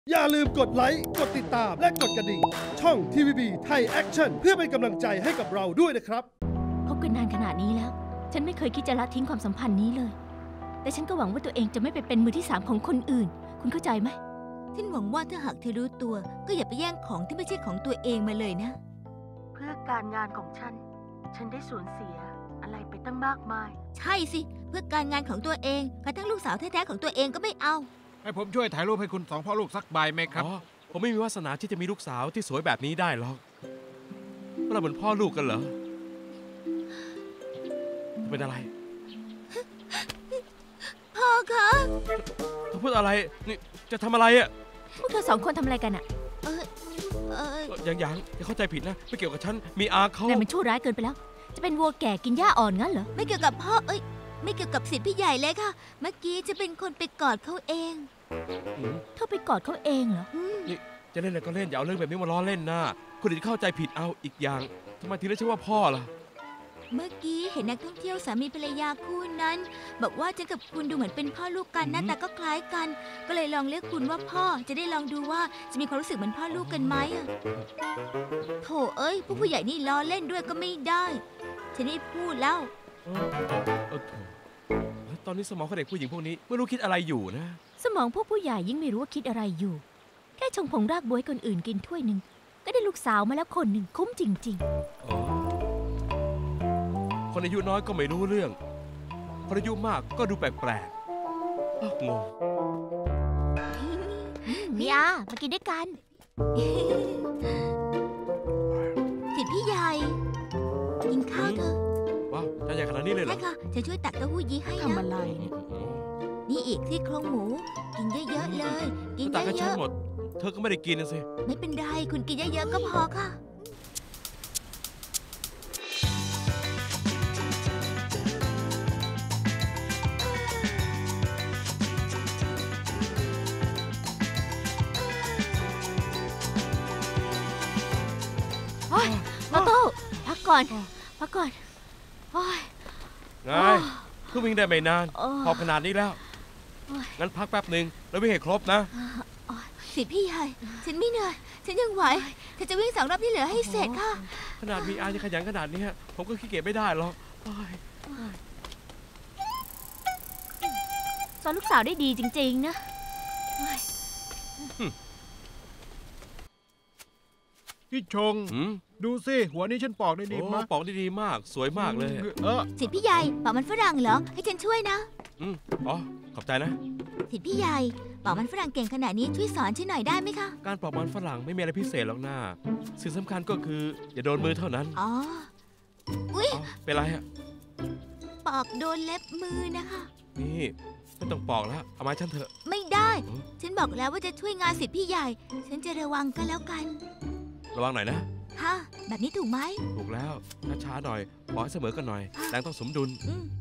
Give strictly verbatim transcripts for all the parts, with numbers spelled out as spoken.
อย่าลืมกดไลค์กดติดตามและกดกระดิ่งช่อง ที วี บี ไทยแอคชั่นเพื่อเป็นกำลังใจให้กับเราด้วยนะครับคบกันนานขนาดนี้แล้ว ฉันไม่เคยคิดจะละทิ้งความสัมพันธ์นี้เลย แต่ฉันก็หวังว่าตัวเองจะไม่ไปเป็นมือที่สามของคนอื่นคุณเข้าใจไหมฉันหวังว่าถ้าหากเธอรู้ตัวก็อย่าไปแย่งของที่ไม่ใช่ของตัวเองมาเลยนะเพื่อการงานของฉันฉันได้สูญเสียอะไรไปตั้งมากมายใช่สิเพื่อการงานของตัวเองกระทั่งลูกสาวแท้ๆของตัวเองก็ไม่เอาให้ผมช่วยถ่ายรูปให้คุณสองพ่อลูกสักใบไหมครับอ๋อผมไม่มีวาสนาที่จะมีลูกสาวที่สวยแบบนี้ได้หรอกเราเหมือนพ่อลูกกันเหรอเป็นอะไรพ่อคะเธอพูดอะไรนี่จะทำอะไรอ่ะพวกเธอสองคนทำอะไรกันอ่ะเออเอออย่างอย่างอย่าเข้าใจผิดนะไม่เกี่ยวกับฉันมีอาเขาแต่มันชั่วร้ายเกินไปแล้วจะเป็นวัวแก่กินหญ้าอ่อนงั้นเหรอไม่เกี่ยวกับพ่อเอ้ยไม่เกี่ยวกับสิทธิ์พี่ใหญ่เลยค่ะเมื่อกี้จะเป็นคนไปกอดเขาเองเธอไปกอดเขาเองเหรอนี่จะเล่นอะไรก็เล่นอย่าเอาเรื่องแบบนี้มาล้อเล่นนะคนอื่นเข้าใจผิดเอาอีกอย่างทำไมถึงได้ชื่อว่าพ่อล่ะเมื่อกี้เห็นนักท่องเที่ยวสามีภรรยาคู่นั้นบอกว่าฉันกับคุณดูเหมือนเป็นพ่อลูกกันหน้าตาก็คล้ายกันก็เลยลองเรียกคุณว่าพ่อจะได้ลองดูว่าจะมีความรู้สึกเหมือนพ่อลูกกันไหมอะโถเอ้ยผู้ผู้ใหญ่นี่ล้อเล่นด้วยก็ไม่ได้ฉันไม่พูดแล้วตอนนี้สมองของเด็กผู้หญิงพวกนี้ไม่รู้คิดอะไรอยู่นะสมองพวกผู้ใหญ่ยิ่งไม่รู้ว่าคิดอะไรอยู่แค่ชงผงรากบ๊วยคนอื่นกินถ้วยหนึ่งก็ได้ลูกสาวมาแล้วคนหนึ่งคุ้มจริงๆคนอายุน้อยก็ไม่รู้เรื่องคนอายุมากก็ดูแปลกๆงงมีอามากินด้วยกันสิทธิ์พี่ใหญ่กินข้าวเถอะว้าวจานใหญ่ขนาดนี้เลยเหรอใช่ค่ะจะช่วยตักเต้าหู้ยี้ให้นะทำอะไรนี่อีกซี่โครงหมูกินเยอะๆเลยกินเยอะๆหมดเธอก็ไม่ได้กินนะสิไม่เป็นไรคุณกินเยอะๆก็พอค่ะโอ้ยโตโต้พักก่อนพักก่อนโอ้ยไงเพิ่งวิ่งได้ไม่นานพอขนาดนี้แล้วงั้นพักแป๊บหนึ่งแล้ววิ่งให้ครบนะสิพี่ใหญ่ฉันไม่เหนื่อยฉันยังไหวเธอจะวิ่งสองรอบที่เหลือให้เสร็จค่ะขนาดมีอาจะขยันขนาดนี้ผมก็ขี้เกียจไม่ได้หรอกสอนลูกสาวได้ดีจริงๆนะพี่ชงดูสิหัวนี้ฉันปอกได้ดีมากปอกได้ดีมากสวยมากเลยเออสิพี่ใหญ่ปอกมันฝรั่งเหรอให้ฉันช่วยนะอืมอ๋อขอบใจนะสิพี่ใหญ่ปอกมันฝรั่งเก่งขนาดนี้ช่วยสอนฉันหน่อยได้ไหมคะการปอกมันฝรั่งไม่มีอะไรพิเศษหรอกนะสิ่งสำคัญก็คืออย่าโดนมือเท่านั้นอ๋ออุ๊ยเป็นไรอะปอกโดนเล็บมือนะคะนี่ไม่ต้องปอกแล้วเอามาฉันเถอะไม่ได้ฉันบอกแล้วว่าจะช่วยงานสิพี่ใหญ่ฉันจะระวังก็แล้วกันระวังหน่อยนะค่ะแบบนี้ถูกไหมถูกแล้วช้าๆหน่อยปล่อยเสมอกันหน่อยแรงต้องสมดุล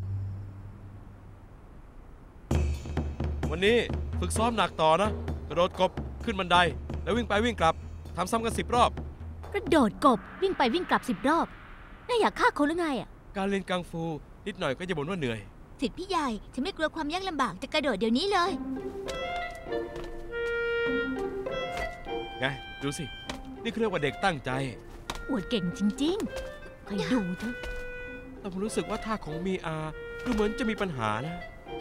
วันนี้ฝึกซ้อมหนักต่อนะกระโดดกบขึ้นบันไดแล้ววิ่งไปวิ่งกลับทำซ้ำกันสิบรอบกระโดดกบวิ่งไปวิ่งกลับสิบรอบน่าอยากฆ่าคนหรือไงอ่ะการเรียนกังฟูนิดหน่อยก็จะบ่นว่าเหนื่อยสิทธิ์พี่ใหญ่ฉันไม่กลัวความยากลำบากจะกระโดดเดี๋ยวนี้เลยไงดูสินี่คือเรียกว่าเด็กตั้งใจอวดเก่งจริงๆใครดูเถอะแต่ผมรู้สึกว่าท่าของมีอาดูเหมือนจะมีปัญหานะ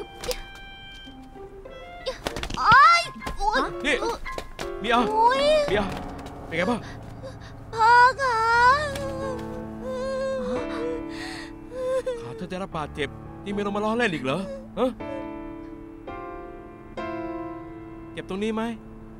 นี่มีอามีอาเป็นไงบ้างพ่อคะขาเธอได้รับบาดเจ็บนี่ไม่ลงมาล้อเล่นอีกเหรอฮะเจ็บตรงนี้ไหม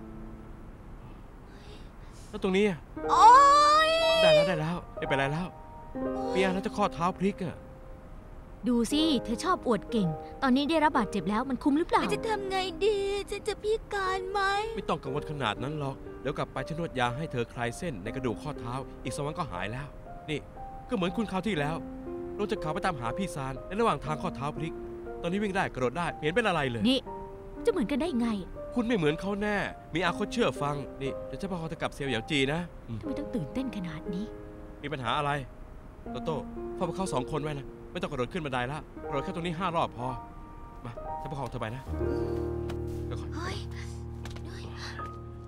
แล้วตรงนี้อ่ะได้แล้วได้แล้วไม่เป็นไรแล้วเปียแล้วจะข้อเท้าพลิกอ่ะดูสิเธอชอบอวดเก่งตอนนี้ได้รับบาดเจ็บแล้วมันคุ้มหรือเปล่าจะทำไงดีฉันจะพิการไหมไม่ต้องกังวลขนาดนั้นหรอกเดี๋ยวกลับไปฉันนวดยาให้เธอคลายเส้นในกระดูกข้อเท้าอีกสองวันก็หายแล้วนี่ก็เหมือนคุณคราวที่แล้วลงจากเขาไปตามหาพี่ซานในระหว่างทางข้อเท้าพลิกตอนนี้วิ่งได้กระโดดได้เห็นเป็นอะไรเลยนี่จะเหมือนกันได้ไงคุณไม่เหมือนเขาแน่มีอาคตเชื่อฟังนี่เดี๋ยวจะพาเขากับเซลล์อย่างจีนะทำไมต้องตื่นเต้นขนาดนี้มีปัญหาอะไรโตโต้เฝ้าพวกเขาสองคนไว้นะไม่ต้องกระโดดขึ้นบันไดละกระโดดแค่ตรงนี้ห้ารอบพอมาจะประคองเธอไปนะเดี๋ยวก่อน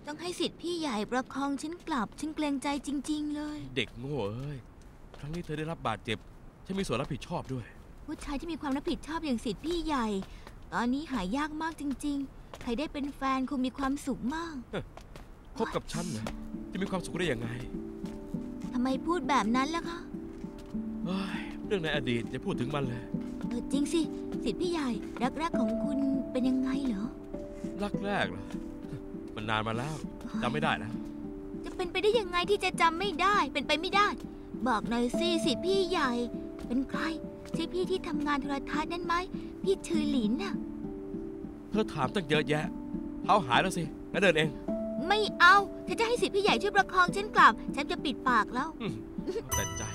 ต้องให้สิทธิ์พี่ใหญ่ประคองฉันกลับฉันเกรงใจจริงๆเลยเด็กโง่เอ้ยครั้งนี้เธอได้รับบาดเจ็บฉันมีส่วนรับผิดชอบด้วยผู้ชายที่มีความรับผิดชอบอย่างสิทธิ์พี่ใหญ่ ตอนนี้หายากมากจริงๆ ใครได้เป็นแฟนคงมีความสุขมากคบกับฉันนะจะมีความสุขได้ยังไงทำไมพูดแบบนั้นล่ะคะเฮ้ยเรื่องในอดีตอย่าพูดถึงมันเลยเออจริงสิสิทธิ์พี่ใหญ่รักแรกของคุณเป็นยังไงเหรอรักแรกเหรอมันนานมาแล้วจำไม่ได้แล้วจะเป็นไปได้ยังไงที่จะจำไม่ได้เป็นไปไม่ได้ บอกหน่อยสิสิทธิ์พี่ใหญ่ เป็นใครใช่พี่ที่ทำงานโทรทัศน์นั่นไหมพี่ชื่อหลินน่ะเธอถามตั้งเยอะแยะเขาหายแล้วสิงั้นเดินเองไม่เอาถ้าจะให้สิทธิ์พี่ใหญ่ช่วยประคองฉันกลับฉันจะปิดปากแล้วอืมแต่ใจ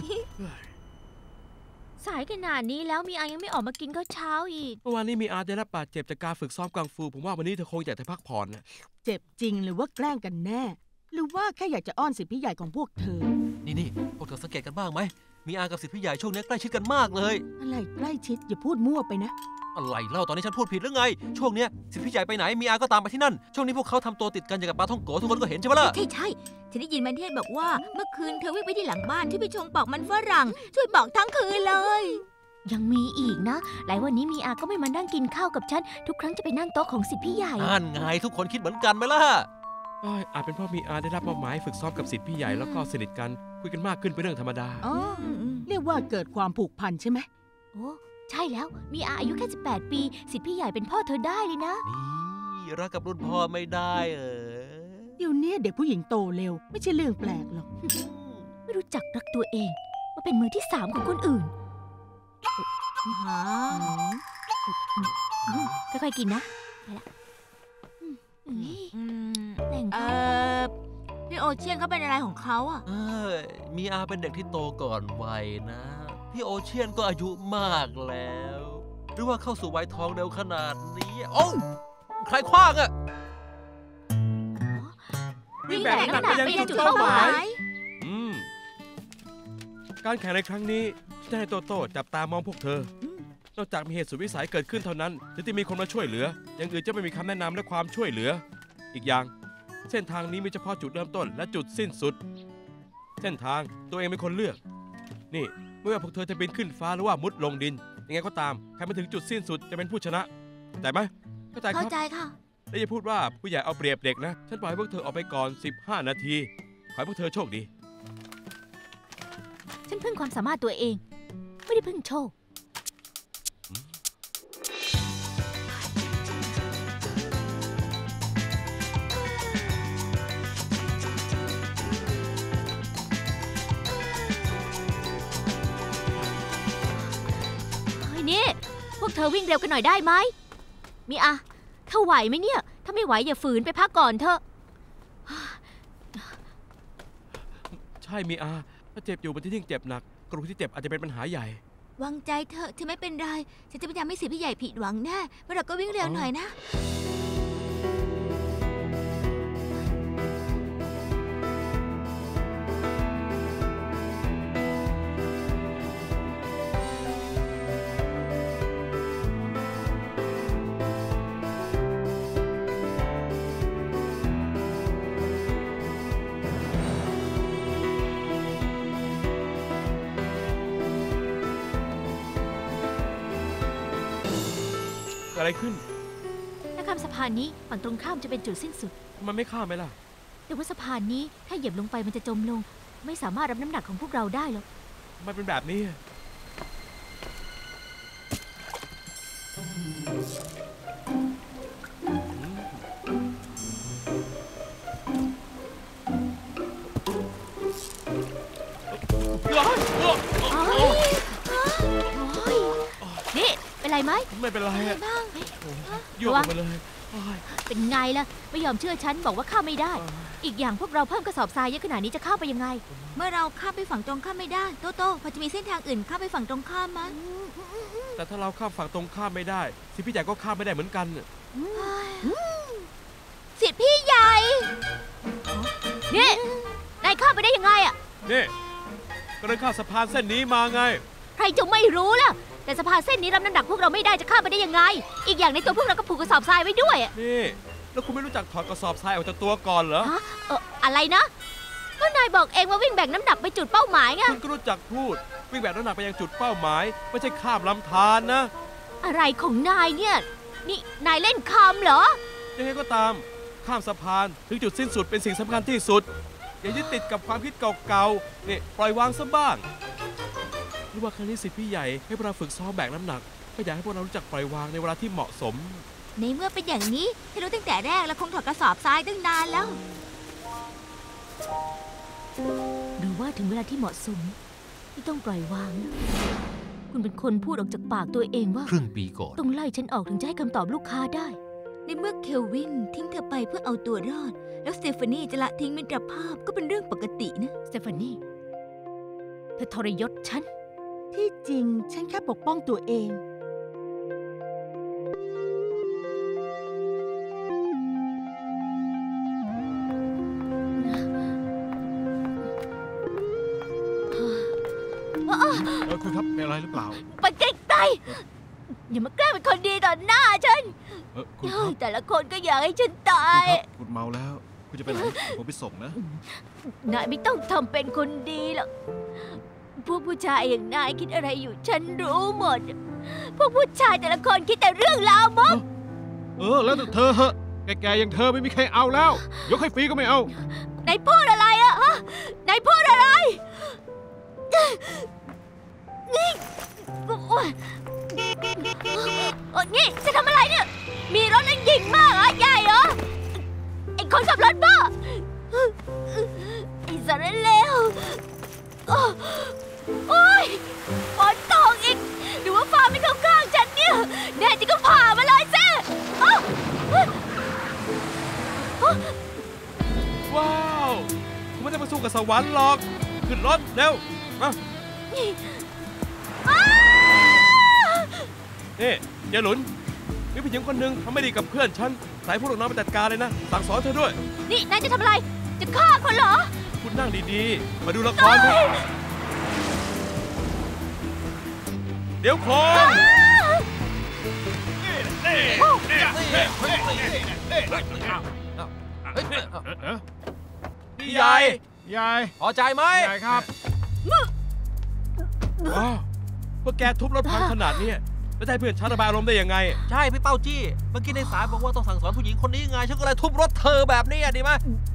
สายขนาดนี้แล้วมีอายังไม่ออกมากินข้าวเช้าอีกเมื่อวานนี้มีอาได้รับบาดเจ็บจากการฝึกซ้อมกังฟู ผมว่าวันนี้เธอคงอยากจะพักผ่อนนะเจ็บจริงหรือว่าแกล้งกันแน่ หรือว่าแค่อยากจะอ้อนสิทธิพี่ใหญ่ของพวกเธอนี่นี่พวกเธอสังเกตกันบ้างไหม มีอากับสิทธิพี่ใหญ่ช่วงนี้ใกล้ชิดกันมากเลยอะไรใกล้ชิดอย่าพูดมั่วไปนะอะไรเล่าตอนนี้ฉันพูดผิดหรือไง ช่วงเนี้ยสิทธิพี่ใหญ่ไปไหน มีอาก็ตามไปที่นั่น ช่วงนี้พวกเขาทำตัวติดกันอย่างกับปลาท่องโกทุกคนก็เห็นใช่ไหมล่ะใช่ใช่ฉันได้ยินมันเทศบอกว่าเมื่อคืนเธอวิ่งไปที่หลังบ้านช่วยไปชงปอกมันฝรั่ง ช่วยปอกทั้งคืนเลยยังมีอีกนะ หลายวันนี้มีอาก็ไม่มานั่งกินข้าวกับฉัน ทุกครั้งจะไปนั่งโต๊ะของสิทธิพี่ใหญ่นั่นไงทุกคนคิดเหมือนกันไหมล่ะเอ้ยอาจเป็นเพราะมีอาได้รับมอบหมายฝึกซ้อมกับศิษย์พี่ใหญ่แล้วก็สนิทกันคุยกันมากขึ้นเป็นเรื่องธรรมดาอ๋อ เรียกว่าเกิดความผูกพันใช่ไหมโอ้ใช่แล้วมีอาอายุแค่สิบแปดปีสิทธิพี่ใหญ่เป็นพ่อเธอได้เลยนะนี่รักกับรุ่นพ่อไม่ได้เออเดี๋ยวนี้เด็กผู้หญิงโตเร็ว ไม่ใช่เรื่องแปลกหรอกไม่รู้จักรักตัวเองมาเป็นมือที่สามของคนอื่นหาอืมค่อยๆกินนะไปละอืมอืมอืมแต่งเอเขาอพี่โอเชียนเขาเป็นอะไรของเขาอ่ะเอ้ยมีอาเป็นเด็กที่โตก่อนวัยนะ พี่โอเชียนก็อายุมากแล้ว หรือว่าเข้าสู่วัยทองเร็วขนาดนี้โอ้วใครคว้างอะวิ่งแบกน้ำหนักไปยังจุดเป้าหมาย อืมการแข่งในครั้งนี้จะให้โตโต้จับตามองพวกเธอ นอกจากมีเหตุสุดวิสัยเกิดขึ้นเท่านั้นถึงจะมีคนมาช่วยเหลือ อย่างอื่นจะไม่มีคำแนะนำและความช่วยเหลือ อีกอย่าง เส้นทางนี้มีเฉพาะจุดเริ่มต้นและจุดสิ้นสุด เส้นทางตัวเองเป็นคนเลือก นี่ไม่ว่าพวกเธอจะบินขึ้นฟ้าหรือว่ามุดลงดิน ยังไงก็ตามใครมาถึงจุดสิ้นสุดจะเป็นผู้ชนะเข้าใจไหมเข้าใจคเข้ารับใจค่ะและอย่าพูดว่าผู้ใหญ่เอาเปรียบเด็กนะ ฉันปล่อยให้พวกเธอออกไปก่อน สิบห้า นาที ขอให้พวกเธอโชคดีฉันพึ่งความสามารถตัวเอง ไม่ได้พึ่งโชค เฮ้ยนี่ พวกเธอวิ่งเร็วกันหน่อยได้ไหม มีอะเธอไหวไหมเนี่ย ถ้าไม่ไหวอย่าฝืนไปพักก่อนเถอะใช่มีอาถ้าเจ็บอยู่มันจะยิ่งเจ็บหนัก กลุ่มที่เจ็บอาจจะเป็นปัญหาใหญ่วางใจเถอะเธอไม่เป็นไรฉันจะพยายามไม่เสียพี่ใหญ่ผิดหวังแน่เพราะเราก็วิ่งเร็วหน่อยนะอะไรขึ้นถ้าข้ามสะพานนี้ฝั่งตรงข้ามจะเป็นจุดสิ้นสุดมันไม่ข้ามไหมล่ะแต่ว่าสะพานนี้ถ้าเหยียบลงไปมันจะจมลง ไม่สามารถรับน้ำหนักของพวกเราได้หรอกมันเป็นแบบนี้นี่ เป็นไรไหมไม่เป็นไรอะไรอะบ้างยั่วออกมาเลยโอ้ยเป็นไงล่ะ ไม่ยอมเชื่อฉันบอกว่าข้ามไม่ได้ อีกอย่างพวกเราเพิ่มกระสอบทรายเยอะขนาดนี้จะข้ามไปยังไงเมื่อเราข้ามไปฝั่งตรงข้ามไม่ได้โตโต้พอจะมีเส้นทางอื่นข้ามไปฝั่งตรงข้ามมั้ยแต่ถ้าเราข้ามฝั่งตรงข้ามไม่ได้สิพี่ใหญ่ก็ข้ามไม่ได้เหมือนกันสิทธิ์พี่ใหญ่นี่นายข้ามไปได้ยังไงอะนี่ก็เดินข้ามสะพานเส้นนี้มาไงใครจะไม่รู้ล่ะ แต่สะพานเส้นนี้รับน้ำหนักพวกเราไม่ได้จะข้ามไปได้ยังไง อีกอย่างในตัวพวกเราก็ผูกกระสอบทรายไว้ด้วยอะนี่แล้วคุณไม่รู้จักถอดกระสอบทรายออกจากตัวก่อนเหรอฮะเอออะไรนะก็นายบอกเองว่าวิ่งแบกน้ำหนักไปจุดเป้าหมายไงคุณก็รู้จักพูดวิ่งแบกน้ำหนักไปยังจุดเป้าหมายไม่ใช่ข้ามลำธารนะอะไรของนายเนี่ย นี่นายเล่นคำเหรอยังไงก็ตามข้ามสะพานถึงจุดสิ้นสุดเป็นสิ่งสำคัญที่สุดอย่ายึดติดกับความคิดเก่าๆนี่ปล่อยวางซะบ้างรู้ว่าครั้งนี้สิทธิ์พี่ใหญ่ให้พวกเราฝึกซ้อมแบกน้ำหนักก็อยากให้พวกเรารู้จักปล่อยวางในเวลาที่เหมาะสมในเมื่อเป็นอย่างนี้ถ้ารู้ตั้งแต่แรกเราคงถอดกระสอบทรายตั้งนานแล้วหรือว่าถึงเวลาที่เหมาะสมที่ต้องปล่อยวางนะคุณเป็นคนพูดออกจากปากตัวเองว่าครึ่งปีก่อนต้องไล่ฉันออกถึงจะให้คำตอบลูกค้าได้ในเมื่อเคลวินทิ้งเธอไปเพื่อเอาตัวรอด แล้วสเตฟานีจะละทิ้งมิตรภาพก็เป็นเรื่องปกตินะสเตฟานีเธอทรยศฉันที่จริงฉันแค่ปกป้องตัวเองเออคุณครับเป็นอะไรหรือเปล่าไปไกลๆอย่ามาแกล้งเป็นคนดีต่อหน้าฉันเออคุณคเฮ้รับยแต่ละคนก็อยากให้ฉันตาคุณยครับคุณเมาแล้ว คุณจะไปไหน ผมไปส่งนะนายไม่ต้องทำเป็นคนดีหรอก พวกผู้ชายอย่างนายคิดอะไรอยู่ฉันรู้หมด พวกผู้ชายแต่ละคนคิดแต่เรื่องลามกเออ แล้วแต่เธอเหอะแก่ๆอย่างเธอไม่มีใครเอาแล้ว ยกให้ฟรีก็ไม่เอานายพูดอะไรอะฮะนายพูดอะไรนี่โอ๊ยโอ๊ยนี่จะทำอะไรเนี่ย มีรถแล้วยิงมากเหรอใหญ่เหรอ ไอ้คนขับรถบ้าไอ้สารเลวโอ๊ยฝนตกอีกหรือว่าฟ้าไม่เข้าข้างฉันเนี่ยแน่จริงก็ผ่ามาเลยสิอ้าวว้าวคุณไม่ได้มาสู้กับสวรรค์หรอกขึ้นรถเร็วมานี่ยายหลุนมีผู้หญิงคนหนึ่งทำไม่ดีกับเพื่อนฉันสายพวกลูกน้องไปจัดการเลยนะสั่งสอนเธอด้วยนี่นายจะทำอะไร จะฆ่าคนเหรอคุณนั่งดีๆ มาดูละครนะเดี๋ยวคน พี่ใหญ่ยายพอใจไหมยายครับว้าวพวกแกทุบรถพังขนาดนี้แล้วจะให้เพื่อนฉันระบายอารมณ์ได้ยังไงใช่พี่เป้าจี้ เมื่อกี้ในสายบอกว่าต้องสั่งสอนผู้หญิงคนนี้ไง ฉันก็เลยทุบรถเธอแบบนี้อ่ะดีไหม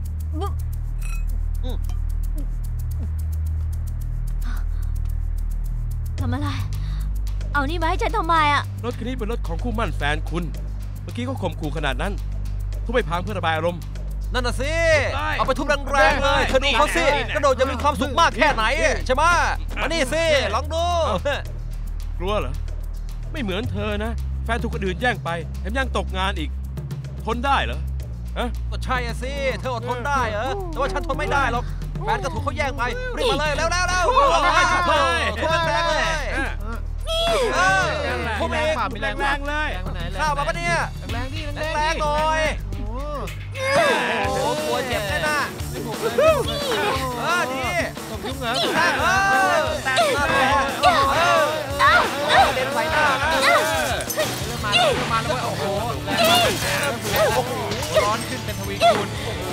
ทำอะไร เอานี่มาให้ฉันทำไมอะรถคันนี้เป็นรถของคู่หมั่นแฟนคุณ เมื่อกี้เขาข่มขู่ขนาดนั้น ทุบไปพังเพื่อระบายอารมณ์นั่นน่ะสิได้เอาไปทุบแรงๆเลยเธอดูเขาสินี่กระโดดจะมีความสุขมากแค่ไหนใช่ไหมมานี่สิ ลองดูกลัวเหรอ ไม่เหมือนเธอนะ แฟนถูกคนอื่นแย่งไปแถมยังตกงานอีก ทนได้เหรอฮะก็ใช่อะสิ เธออดทนได้เหรอ แต่ว่าฉันทนไม่ได้หรอก แฟนก็ถูกเขาแย่งไป รีบมาเลย เร็วๆเร็วๆเร็วๆทุบเลยทุบแรงๆเลยเออทุบเองแรงๆเลยข้าวมาปะเนี่ยแรงๆดิแรงแรงๆหน่อย โอ้โหกลัวเจ็บแน่น่ะเออดีต้องยุ่งเหรอเออแตกมาเลยเออเออเด็นใส่หน้านะมาแล้วมาแล้วโอ้โหโอ้โหร้อนขึ้นเป็นทวีคูณ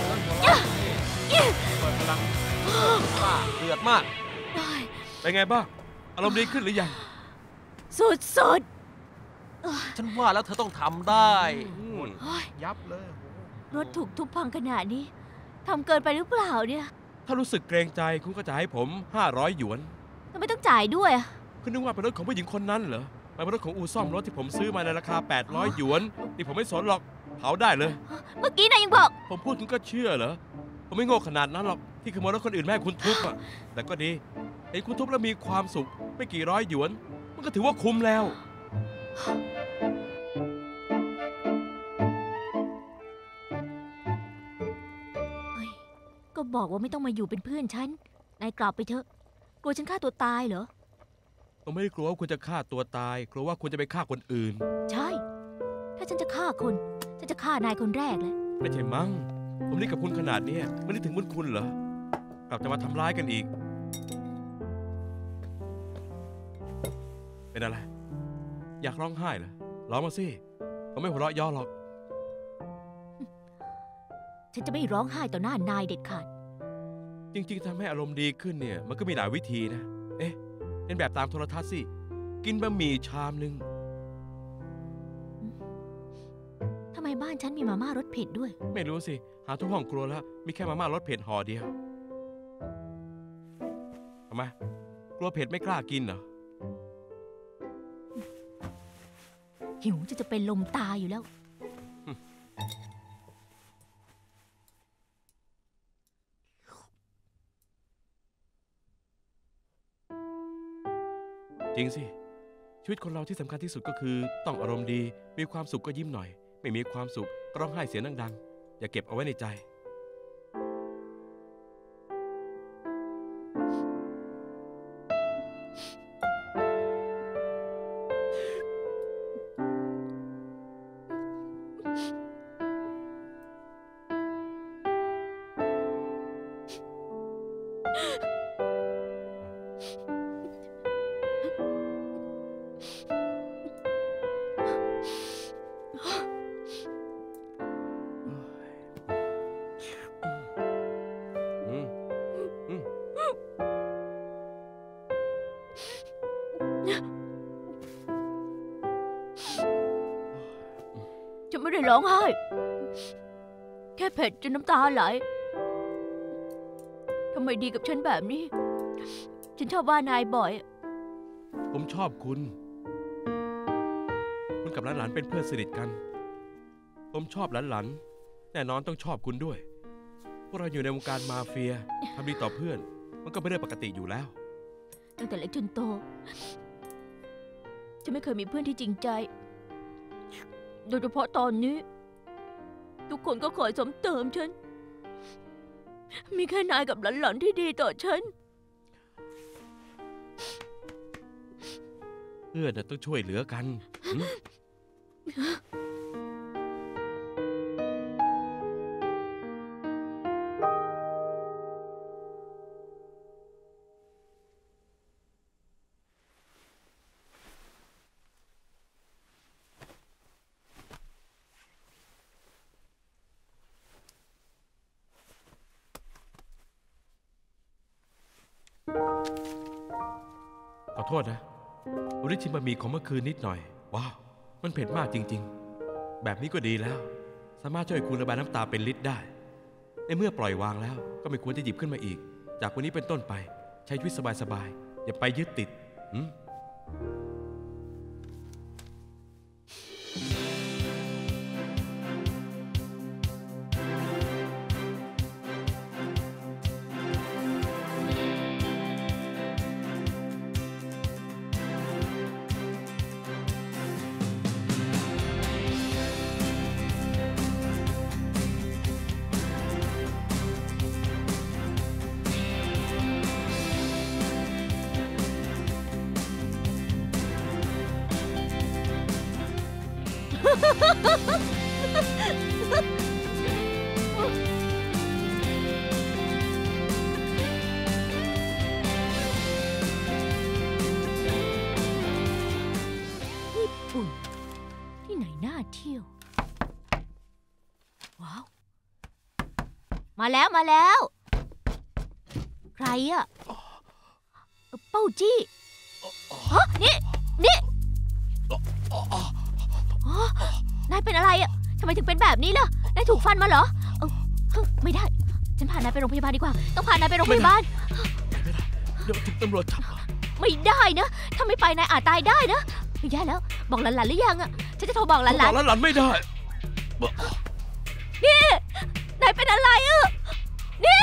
เปิดพลังเดือดมากเป็นไงบ้าง อารมณ์ดีขึ้นหรือยังสุดฉันว่าแล้วเธอต้องทำได้อืมๆโอ๊ยยับเลยรถถูกทุบพังขนาดนี้ทำเกินไปหรือเปล่าเนี่ยถ้ารู้สึกเกรงใจคุณก็จะให้ผม ห้าร้อย หยวนทำไมต้องจ่ายด้วยอะคุณนึกว่าเป็นรถของผู้หญิงคนนั้นเหรอมันเป็นรถของอู่ซ่อมรถที่ผมซื้อมาในราคา แปดร้อย หยวน นี่ผมไม่สนหรอก เผาได้เลยเมื่อกี้นายยังบอกผมพูดคุณก็เชื่อเหรอ ผมไม่โง่ขนาดนั้นหรอก ที่ขโมยรถคนอื่นแม่ให้คุณทุบอ่ะ แต่ก็ดี เห็นคุณทุบแล้วมีความสุข ไม่กี่ร้อยหยวน มันก็ถือว่าคุ้มแล้วเฮ้ย ก็บอกว่าไม่ต้องมาอยู่เป็นเพื่อนฉัน นายกลับไปเถอะ กลัวฉันฆ่าตัวตายเหรอผมไม่ได้กลัวว่าคุณจะฆ่าตัวตาย กลัวว่าคุณจะไปฆ่าคนอื่นใช่ ถ้าฉันจะฆ่าคน ฉันจะฆ่านายคนแรกเลยไม่ใช่มั้ง ผมนี่กับคุณขนาดนี้ไม่ได้ถึงบุญคุณเหรอ กลับจะมาทำร้ายกันอีก เป็นอะไร อยากร้องไห้เหรอ ร้องมาสิ ผมไม่หัวเราะย่อหรอกฉันจะไม่ร้องไห้ต่อหน้านายเด็ดขาดจริงๆทำให้อารมณ์ดีขึ้นเนี่ย มันก็มีหลายวิธีนะ เอ๊ะเล่นแบบตามโทรทัศน์สิ กินบะหมี่ชามหนึ่งทำไมบ้านฉันมีมาม่ารสเผ็ดด้วยไม่รู้สิ หาทุกห้องครัวแล้ว มีแค่มาม่ารสเผ็ดห่อเดียวทำไมกลัวเผ็ดไม่กล้ากินเหรอหิวจะจะเป็นลมตายอยู่แล้วจริงสิ ชีวิตคนเราที่สำคัญที่สุดก็คือต้องอารมณ์ดี มีความสุขก็ยิ้มหน่อย ไม่มีความสุขก็ร้องไห้เสียงดังๆ อย่าเก็บเอาไว้ในใจ อืมอืมฉันไม่ได้ร้องไห้ แค่เผ็ดจนน้ำตาไหล ทำไมดีกับฉันแบบนี้ ฉันชอบว่านายบ่อยผมชอบคุณ คุณกับหลานๆเป็นเพื่อนสนิทกัน ผมชอบหลานๆแน่นอนต้องชอบคุณด้วย พวกเราอยู่ในวงการมาเฟียทำดีต่อเพื่อน มันก็เป็นเรื่องปกติอยู่แล้วตั้งแต่เล็กจนโต ฉันไม่เคยมีเพื่อนที่จริงใจ โดยเฉพาะตอนนี้ ทุกคนก็คอยสมเติมฉัน มีแค่นายกับหลานๆที่ดีต่อฉันเพื่อนน่ะต้องช่วยเหลือกันหืม ขอโทษนะวันนี้ชิมบะหมี่ของเมื่อคืนนิดหน่อย ว้าว มันเผ็ดมากจริงๆ แบบนี้ก็ดีแล้ว สามารถช่วยคุณระบายน้ำตาเป็นลิตรได้ ในเมื่อปล่อยวางแล้ว ก็ไม่ควรจะหยิบขึ้นมาอีก จากวันนี้เป็นต้นไป ใช้ชีวิตสบายๆ อย่าไปยึดติดหืมญี่ปุ่น ที่ไหนน่าเที่ยว ว้าว มาแล้วมาแล้ว ใครอะเป้าจี้ฮะนี่นี่อ๋อนายเป็นอะไรอะทำไมถึงเป็นแบบนี้ล่ะ นายถูกฟันมาเหรอเอ้าเฮ้ยไม่ได้ ฉันพานายไปโรงพยาบาลดีกว่า ต้องพานายไปโรงพยาบาลไม่ได้เดี๋ยวถูกตำรวจจับไม่ได้นะ ถ้าไม่ไปนายอาจตายได้นะไม่ได้แล้ว บอกหลานๆหรือยังอะฉันจะโทรบอกหบลาอน กแล้วหลานไม่ได้ๆนี่ นายเป็นอะไรอะนี่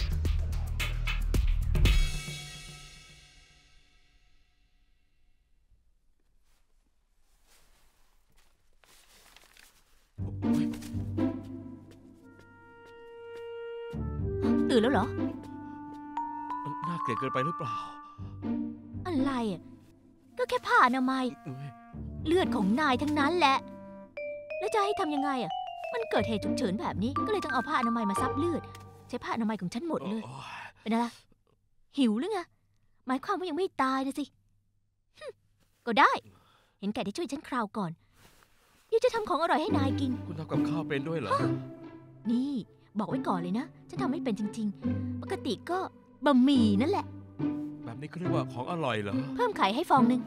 ตื่นแล้วเหรอมันน่าเกลียดเกินไปหรือเปล่าอะไรอะก็แค่ผ้าอนามัยอุ๊ยเลือดของนายทั้งนั้นแหละ แล้วจะให้ทำยังไงอะมันเกิดเหตุฉุกเฉินแบบนี้ ก็เลยต้องเอาผ้าอนามัยมาซับเลือด ใช้ผ้าอนามัยของฉันหมดเลยโอ้ยเป็นอะไร หิวหรือไง หมายความว่ายังไม่ตายนะสิฮึ่มก็ได้ เห็นแก่ที่ช่วยฉันคราวก่อนเดี๋ยวจะทำของอร่อยให้นายกินคุณทำกับข้าวเป็นด้วยเหรอนี่บอกไว้ก่อนเลยนะ ฉันทำไม่เป็นจริงๆ ปกติก็บะหมี่นั่นแหละแบบนี้เขาเรียกว่าของอร่อยเหรอเพิ่มไข่ให้ฟองหนึ่ง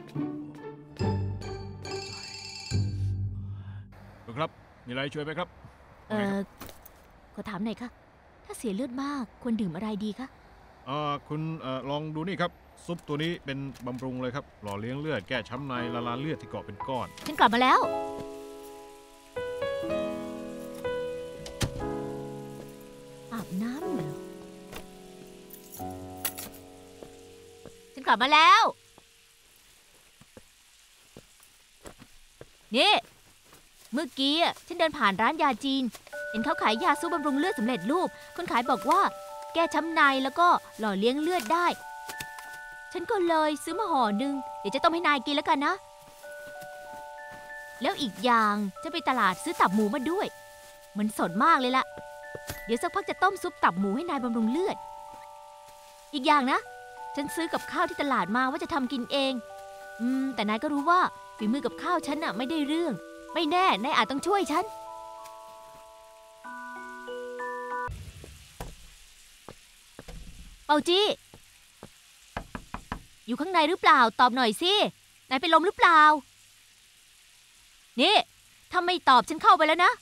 ครับ มีอะไรช่วยไหมครับเออขอถามหน่อยค่ะ ถ้าเสียเลือดมากควรดื่มอะไรดีคะเอ่อคุณเอ่อลองดูนี่ครับ ซุปตัวนี้เป็นบำรุงเลยครับ หล่อเลี้ยงเลือด แก้ช้ำในละลายเลือดที่เกาะเป็นก้อนฉันกลับมาแล้ว อาบน้ำเหรอ ฉันกลับมาแล้ว นี่ เมื่อกี้อะฉันเดินผ่านร้านยาจีน เห็นเขาขายยาซุปบำรุงเลือดสำเร็จรูป คนขายบอกว่า แก้ช้ำในแล้วก็หล่อเลี้ยงเลือดได้ ฉันก็เลยซื้อมาห่อหนึ่งเดี๋ยวจะต้มให้นายกินแล้วกันนะ แล้วอีกอย่างจะไปตลาดซื้อตับหมูมาด้วย มันสดมากเลยล่ะ เดี๋ยวสักพักจะต้มซุปตับหมูให้นายบำรุงเลือด อีกอย่างนะ ฉันซื้อกับข้าวที่ตลาดมาว่าจะทำกินเอง อืม แต่นายก็รู้ว่าฝีมือกับข้าวฉันน่ะไม่ได้เรื่อง ไม่แน่ นายอาจต้องช่วยฉัน เปาจี้ อยู่ข้างในหรือเปล่า ตอบหน่อยสิ นายเป็นลมหรือเปล่า นี่ ถ้าไม่ตอบฉันเข้าไปแล้วนะ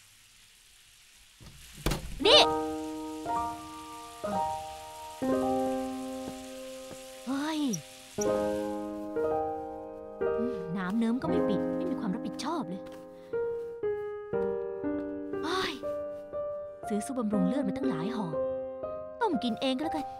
นี่ เฮ้ยอืมน้ำเนิ้มก็ไม่ปิด ไม่มีความรับผิดชอบเลยเฮ้ยซื้อซุปบำรุงเลือดมาตั้งหลายห่อ ต้มกินเองก็แล้วกัน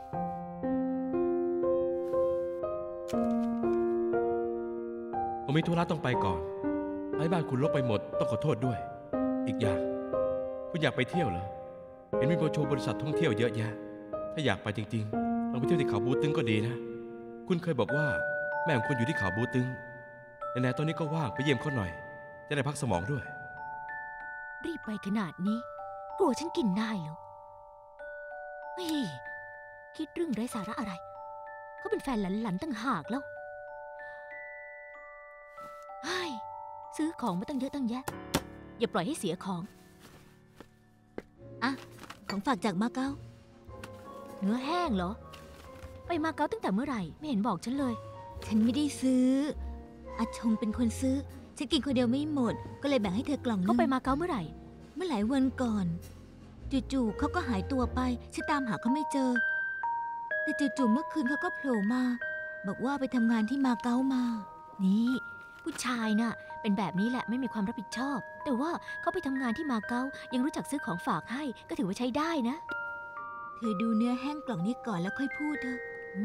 ผมมีธุระต้องไปก่อนให้บ้านคุณลบไปหมดต้องขอโทษด้วย อีกอย่าง คุณอยากไปเที่ยวเหรอ เห็นมีโปรโมชั่นบริษัทท่องเที่ยวเยอะแยะ ถ้าอยากไปจริงๆลองไปเที่ยวที่เขาบูตึงก็ดีนะ คุณเคยบอกว่าแม่ของคุณอยู่ที่เขาบูตึงไหนๆตอนนี้ก็ว่างไปเยี่ยมเขาหน่อย จะได้พักสมองด้วยรีบไปขนาดนี้ กลัวฉันกินได้เหรอเฮ้ยคิดเรื่องไร้สาระอะไร เขาเป็นแฟนหลันๆตั้งหากแล้วเฮ้ยซื้อของมาตั้งเยอะตั้งแยะ อย่าปล่อยให้เสียของของฝากจากมาเก๊าเนื้อแห้งเหรอ ไปมาเก๊าตั้งแต่เมื่อไหร่ ไม่เห็นบอกฉันเลยฉันไม่ได้ซื้ออาชงเป็นคนซื้อ ฉันกินคนเดียวไม่หมด ก็เลยแบ่งให้เธอกล่องนึงเขาไปมาเก๊าเมื่อไหร่เมื่อหลายวันก่อน จู่ๆเขาก็หายตัวไป ฉันตามหาเขาไม่เจอ แต่จู่ๆเมื่อคืนเขาก็โผล่มา บอกว่าไปทำงานที่มาเก๊ามานี่ ผู้ชายน่ะ เป็นแบบนี้แหละไม่มีความรับผิดชอบ แต่ว่าเขาไปทำงานที่มาเก๊ายังรู้จักซื้อของฝากให้ ก็ถือว่าใช้ได้นะเธอดูเนื้อแห้งกล่องนี้ก่อนแล้วค่อยพูดเถอะ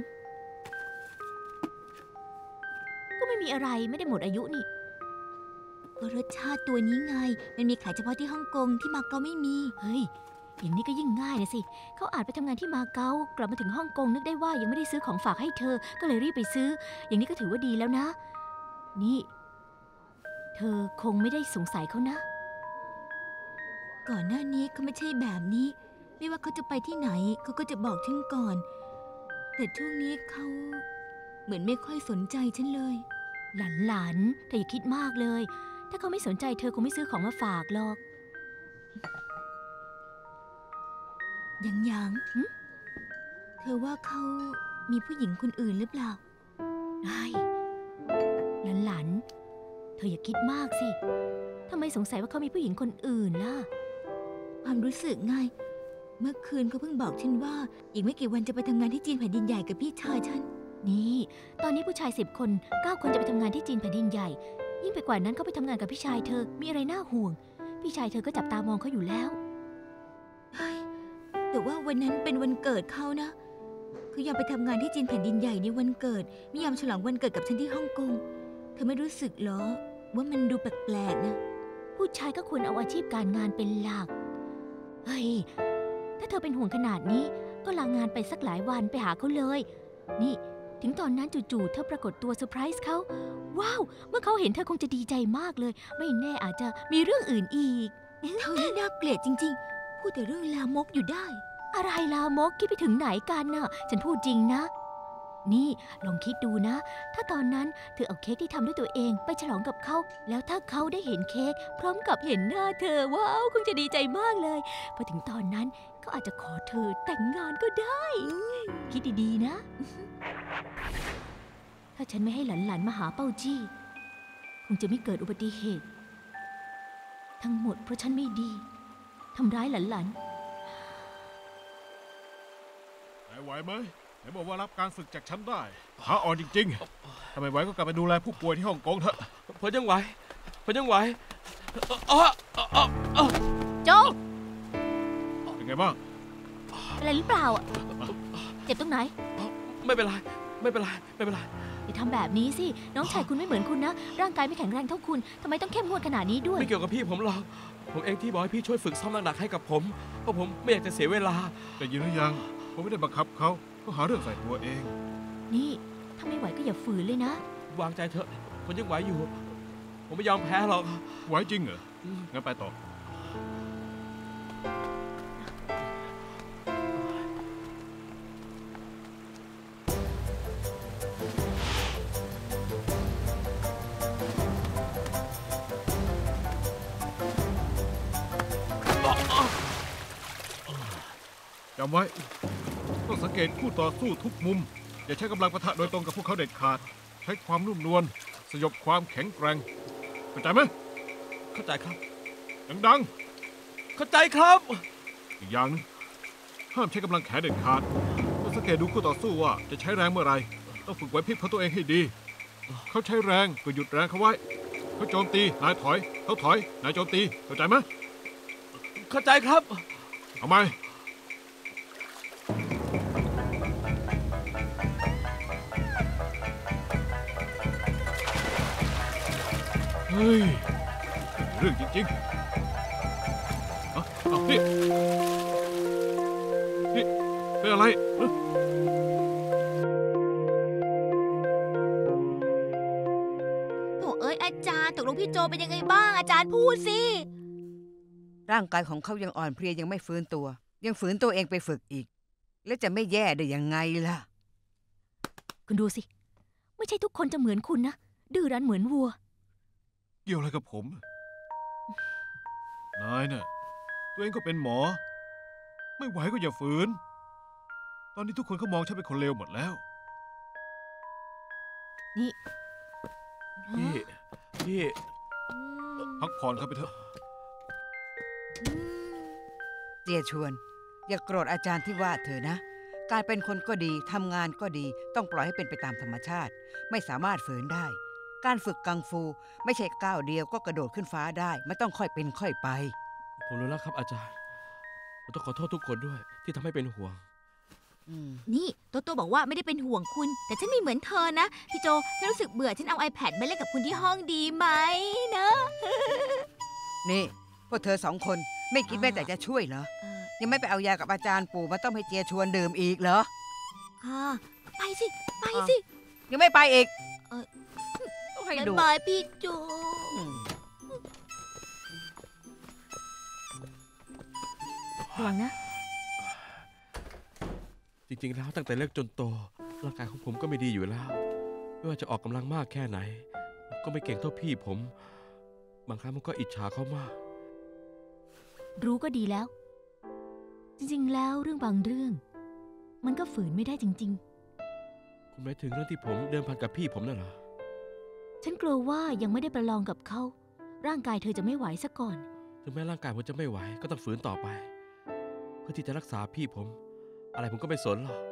ก็ไม่มีอะไรไม่ได้หมดอายุนี่ก็รสชาติตัวนี้ไง มันมีขายเฉพาะที่ฮ่องกงที่มาเก๊าไม่มีเฮ้ย อย่างนี้ก็ยิ่งง่ายนะสิ เขาอาจไปทำงานที่มาเก๊ากลับมาถึงฮ่องกงนึกได้ว่ายังไม่ได้ซื้อของฝากให้เธอ ก็เลยรีบไปซื้อ อย่างนี้ก็ถือว่าดีแล้วนะ นี่ เธอคงไม่ได้สงสัยเขานะก่อนหน้านี้เขาไม่ใช่แบบนี้ ไม่ว่าเขาจะไปที่ไหนเขาก็จะบอกฉันก่อน แต่ช่วงนี้เขาเหมือนไม่ค่อยสนใจฉันเลยหลานหลานๆเธออย่าคิดมากเลย ถ้าเขาไม่สนใจเธอคงไม่ซื้อของมาฝากหรอกยังยังหึเธอว่าเขามีผู้หญิงคนอื่นหรือเปล่าได้หลานหลานๆเธออย่าคิดมากสิทำไมสงสัยว่าเขามีผู้หญิงคนอื่นล่ะความรู้สึกไง เมื่อคืนเขาเพิ่งบอกฉันว่า อีกไม่กี่วันจะไปทำงานที่จีนแผ่นดินใหญ่กับพี่ชายฉันนี่ ตอนนี้ผู้ชายสิบคนเก้าคนจะไปทำงานที่จีนแผ่นดินใหญ่ ยิ่งไปกว่านั้นเขาไปทำงานกับพี่ชายเธอ มีอะไรน่าห่วง พี่ชายเธอก็จับตามองเขาอยู่แล้วเฮ้ย แต่ว่าวันนั้นเป็นวันเกิดเขานะเขายอมไปทำงานที่จีนแผ่นดินใหญ่ในวันเกิด ไม่ยอมฉลองวันเกิดกับฉันที่ฮ่องกง เธอไม่รู้สึกเหรอ ว่ามันดูแปลกๆนะผู้ชายก็ควรเอาอาชีพการงานเป็นหลัก เฮ้ย ถ้าเธอเป็นห่วงขนาดนี้ ก็ลางานไปสักหลายวันไปหาเขาเลย นี่ ถึงตอนนั้นจู่ๆเธอปรากฏตัวเซอร์ไพรส์เขา ว้าว เมื่อเขาเห็นเธอคงจะดีใจมากเลย ไม่แน่อาจจะมีเรื่องอื่นอีกเธอนี่น่าเกลียดจริงๆ พูดแต่เรื่องลามกอยู่ได้อะไรลามกคิดไปถึงไหนกันน่ะ ฉันพูดจริงนะนี่ลองคิดดูนะ ถ้าตอนนั้นเธอเอาเค้กที่ทำด้วยตัวเองไปฉลองกับเขา แล้วถ้าเขาได้เห็นเค้กพร้อมกับเห็นหน้าเธอ ว้าวคงจะดีใจมากเลย พอถึงตอนนั้นเขาอาจจะขอเธอแต่งงานก็ได้ คิดดีๆนะ ถ้าฉันไม่ให้หลานๆมาหาเป้าจี้ คงจะไม่เกิดอุบัติเหตุ ทั้งหมดเพราะฉันไม่ดีทำร้ายหลานๆไหนไหวไหมไหนบอกว่ารับการฝึกจากฉันได้ขาอ่อนจริงๆถ้าไม่ไหวก็กลับไปดูแลผู้ป่วยที่ฮ่องกงเถอะผมยังไหวผมยังไหวอ๋ออ๋ออ๋อโจเป็นไงบ้างอะไรหรือเปล่าอะเจ็บตรงไหนไม่เป็นไรไม่เป็นไรไม่เป็นไรอย่าทำแบบนี้สิ น้องชายคุณไม่เหมือนคุณนะ ร่างกายไม่แข็งแรงเท่าคุณทำไมต้องเข้มงวดขนาดนี้ด้วยไม่เกี่ยวกับพี่ผมหรอกผมเองที่บอกให้พี่ช่วยฝึกซ้อมหนักๆให้กับผมเพราะผมไม่อยากจะเสียเวลาแต่ยินหรือยังผมไม่ได้บังคับเขาเขาหาเรื่องใส่ตัวเองนี่ถ้าไม่ไหวก็อย่าฝืนเลยนะวางใจเถอะผมยังไหวอยู่ ผมไม่ยอมแพ้หรอกไหวจริงเหรองั้นไปต่อ จำไว้ต้องสังเกตคู่ต่อสู้ทุกมุม อย่าใช้กำลังปะทะโดยตรงกับพวกเขาเด็ดขาด ใช้ความนุ่มนวลสยบความแข็งแกร่งเข้าใจไหมเข้าใจครับดังเข้าใจครับๆอีกอย่างหนึงห้ามใช้กำลังแขนเด็ดขาดต้องสังเกตดูคู่ต่อสู้ว่าจะใช้แรงเมื่อไหรต้องฝึกไหวพริบของตัวเองให้ดี เขาใช้แรงก็หยุดแรงเขาไว้เขาโจมตีนายถอยเขาถอยนายโจมตีเข้าใจไหมเข้าใจครับเอาไหมเฮ้ยเรื่องจริงๆเอาเอานี่นี่เป็นอะไรเอ้อโถเอ้ยอาจารย์ตกลงพี่โจเป็นยังไงบ้างอาจารย์พูดสิร่างกายของเขายังอ่อนเพลียยังไม่ฟื้นตัว ยังฝืนตัวเองไปฝึกอีก แล้วจะไม่แย่ได้ยังไงล่ะคุณดูสิ ไม่ใช่ทุกคนจะเหมือนคุณนะ ดื้อรั้นเหมือนวัวเกี่ยวอะไรกับผม นายน่ะตัวเองก็เป็นหมอ ไม่ไหวก็อย่าฝืน ตอนนี้ทุกคนเขามองฉันเป็นคนเลวหมดแล้วนี่พี่ พี่พักผ่อนเข้าไปเถอะเจียชวน อย่าโกรธอาจารย์ที่ว่าเธอนะ การเป็นคนก็ดีทำงานก็ดีต้องปล่อยให้เป็นไปตามธรรมชาติ ไม่สามารถฝืนได้ การฝึกกังฟูไม่ใช่ก้าวเดียวก็กระโดดขึ้นฟ้าได้ไม่ต้องค่อยเป็นค่อยไปผมรู้แล้วครับอาจารย์ ผมต้องขอโทษทุกคนด้วยที่ทำให้เป็นห่วงอืมนี่โตโต้บอกว่าไม่ได้เป็นห่วงคุณ แต่ฉันไม่เหมือนเธอนะพี่โจฉันรู้สึกเบื่อฉันเอา iPad มาเล่นกับคุณที่ห้องดีไหมนะนี่พวกเธอสองคนไม่คิดแม้แต่จะช่วยเหรอเออยังไม่ไปเอายากับอาจารย์ปู่มาต้มให้เจียชวนดื่มอีกเหรออ่าไปสิไปสิยังไม่ไปอีกเอ่อต้องให้บ๊ายดูบายพี่โจอืมระวังนะจริงๆแล้วตั้งแต่เล็กจนโตร่างกายของผมก็ไม่ดีอยู่แล้ว ไม่ว่าจะออกกำลังมากแค่ไหน ก็ไม่เก่งเท่าพี่ผม บางครั้งมันก็อิจฉาเขามากรู้ก็ดีแล้ว จริงๆ แล้วเรื่องบางเรื่อง มันก็ฝืนไม่ได้จริงคุณหมายถึงเรื่องที่ผมเดิมพันกับพี่ผมน่ะเหรอๆ ฉันกลัวว่ายังไม่ได้ประลองกับเขา ร่างกายเธอจะไม่ไหวซะก่อนถึงแม้ร่างกายผมจะไม่ไหวก็ต้องฝืนต่อไป เพื่อที่จะรักษาพี่ผม อะไรผมก็ไม่สนหรอก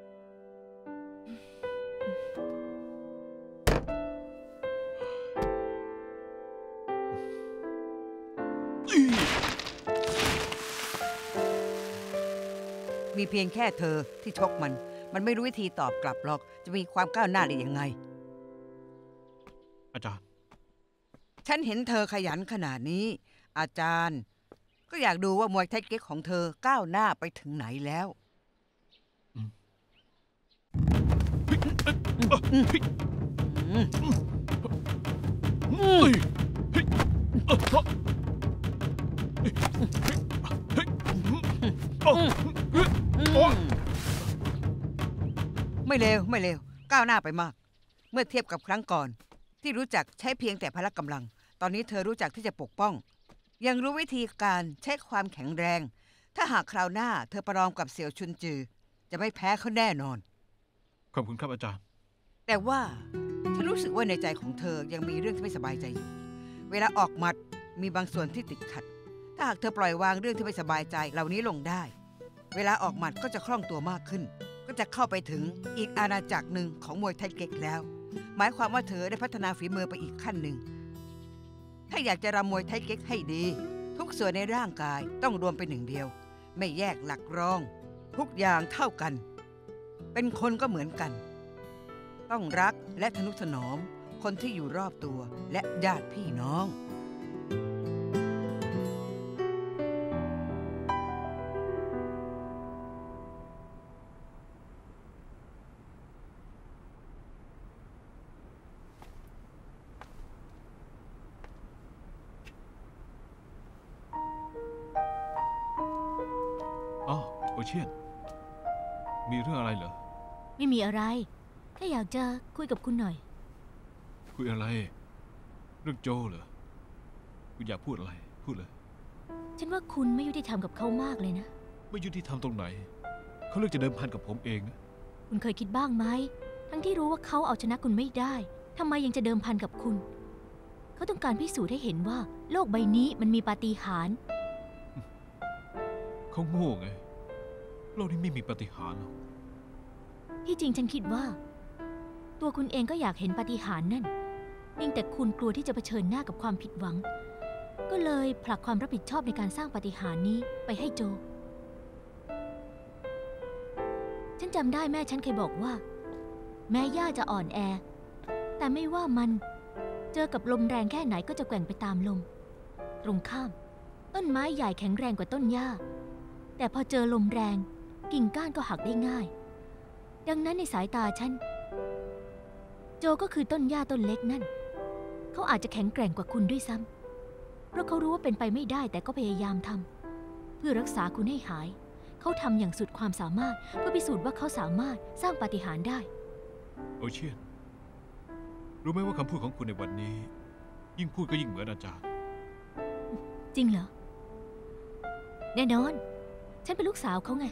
มีเพียงแค่เธอที่ชกมัน มันไม่รู้วิธีตอบกลับหรอก จะมีความก้าวหน้าได้ยังไงอาจารย์ฉันเห็นเธอขยันขนาดนี้ อาจารย์ ก็อยากดูว่ามวยไทยเก๊กของเธอก้าวหน้าไปถึงไหนแล้วอืมอืมอืมเฮ้ยเฮ้ยเอ้อเฮ้ยเฮ้ยเฮ้ยเอ้อเฮ้ยอืมโอ๊ยไม่ไม่เลวไม่เลวก้าวหน้าไปมาก เมื่อเทียบกับครั้งก่อน ที่รู้จักใช้เพียงแต่พละกำลัง ตอนนี้เธอรู้จักที่จะปกป้อง ยังรู้วิธีการใช้ความแข็งแรง ถ้าหากคราวหน้าเธอประลองกับเสี่ยวชุนจือ จะไม่แพ้เขาแน่นอนขอบคุณครับอาจารย์แต่ว่าฉันรู้สึกว่าในใจของเธอยังมีเรื่องที่ไม่สบายใจอยู่ เวลาออกหมัดมีบางส่วนที่ติดขัด ถ้าหากเธอปล่อยวางเรื่องที่ไม่สบายใจเหล่านี้ลงได้ เวลาออกหมัดก็จะคล่องตัวมากขึ้น ก็จะเข้าไปถึงอีกอาณาจักรหนึ่งของมวยไทยเก๊กแล้ว หมายความว่าเธอได้พัฒนาฝีมือไปอีกขั้นหนึ่ง ถ้าอยากจะรำมวยไทยเก๊กให้ดี ทุกส่วนในร่างกายต้องรวมเป็นหนึ่งเดียว ไม่แยกหลักรอง ทุกอย่างเท่ากัน เป็นคนก็เหมือนกัน ต้องรักและทนุถนอมคนที่อยู่รอบตัวและญาติพี่น้องอ๋อโอเชียน มีเรื่องอะไรเหรอไม่มีอะไรแค่อยากจะคุยกับคุณหน่อยคุยอะไร เรื่องโจเหรอ คุณอยากพูดอะไร พูดเลยฉันว่าคุณไม่ยุติธรรมกับเขามากเลยนะไม่ยุติธรรมตรงไหน เขาเลือกจะเดิมพันกับผมเองนะคุณเคยคิดบ้างไหม ทั้งที่รู้ว่าเขาเอาชนะคุณไม่ได้ทำไมยังจะเดิมพันกับคุณ เขาต้องการพิสูจน์ให้เห็นว่า โลกใบนี้มันมีปาฏิหาริย์เขาโง่ไง โลกนี้ไม่มีปาฏิหาริย์หรอกที่จริงฉันคิดว่า ตัวคุณเองก็อยากเห็นปาฏิหาริย์นั่นเพียงแต่คุณกลัวที่จะเผชิญหน้ากับความผิดหวัง ก็เลยผลักความรับผิดชอบในการสร้างปาฏิหาริย์นี้ไปให้โจ ฉันจำได้แม่ฉันเคยบอกว่า แม่ย่าจะอ่อนแอ แต่ไม่ว่ามันเจอกับลมแรงแค่ไหนก็จะแกว่งไปตามลม ตรงข้าม ต้นไม้ใหญ่แข็งแรงกว่าต้นหญ้า แต่พอเจอลมแรงกิ่งก้านก็หักได้ง่าย ดังนั้นในสายตาฉันโจก็คือต้นหญ้าต้นเล็กนั่น เขาอาจจะแข็งแกร่งกว่าคุณด้วยซ้ำเพราะเขารู้ว่าเป็นไปไม่ได้แต่ก็พยายามทำเพื่อรักษาคุณให้หาย เขาทำอย่างสุดความสามารถเพื่อพิสูจน์ว่าเขาสามารถสร้างปาฏิหาริย์ได้โอเชียน รู้ไหมว่าคำพูดของคุณในวันนี้ ยิ่งพูดก็ยิ่งเหมือนอาจารย์จริงเหรอ แน่นอน ฉันเป็นลูกสาวเขาไง